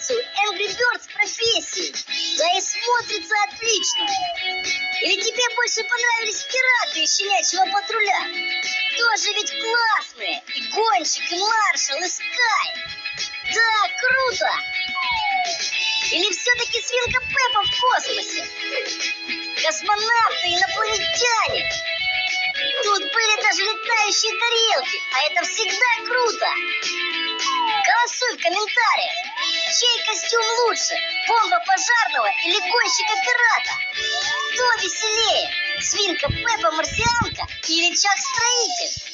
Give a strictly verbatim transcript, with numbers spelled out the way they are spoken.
комбинацию Angry Birds с профессией. Да и смотрится отлично. Или тебе больше понравились пираты из Щенячьего патруля? Тоже ведь классные. И Гонщик, и Маршал, и Скай. Да, круто. Или все-таки Свинка Пеппа в космосе? Космонавты, инопланетяне. Тут были даже летающие тарелки, а это всегда круто. Голосуй в комментариях, чей костюм лучше, бомба пожарного или гонщика пирата? Кто веселее, Свинка Пеппа марсианка или Чак Строитель?